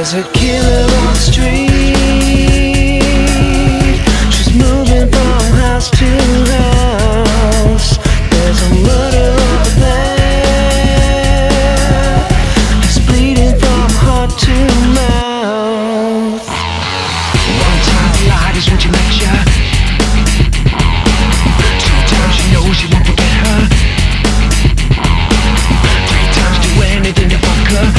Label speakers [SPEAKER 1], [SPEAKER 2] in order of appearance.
[SPEAKER 1] There's a killer on the street. She's moving from house to house. There's a murderer there. He's bleeding from heart to mouth. One time a lie is what you measure. Two times she knows you won't forget her. Three times do anything to fuck her.